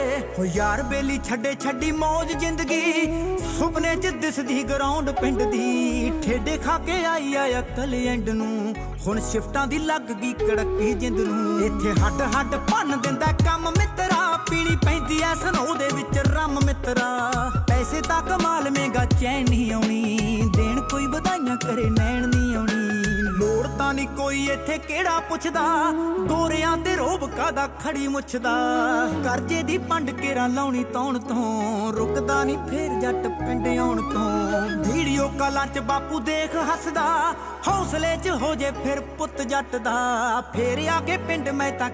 हो यार बेली छड्डे छड्डी मौज जिंदगी सुपने च दिसदी ग्राउंड पिंड दी ठेडे खा के आई आ अकल एंड नू हुण शिफ्टां दी लग गई कड़की जिंद नू इत्थे हड्ड हड्ड भन दिंदा कम मित्रा पीनी पैंदी ऐ सनो दे विच रम मित्रा पैसे तां कमा लवेंगा चैन नहीं आउणी देण कोई वधाइयां करे नैण नहीं आउणी लोड़ तां नहीं कोई इत्थे केड़ा पुछदा गोरियां ते रोब कादा खड़ी मुछदा करजे दी पंड केरा लाउणी तौण तों रुकदा नहीं फेर जट पिंड आउण तों वीडियो कालां च बापू देख हसदा हौसले च हो जे फिर पुत जट दा फेर आके पिंड मैं तां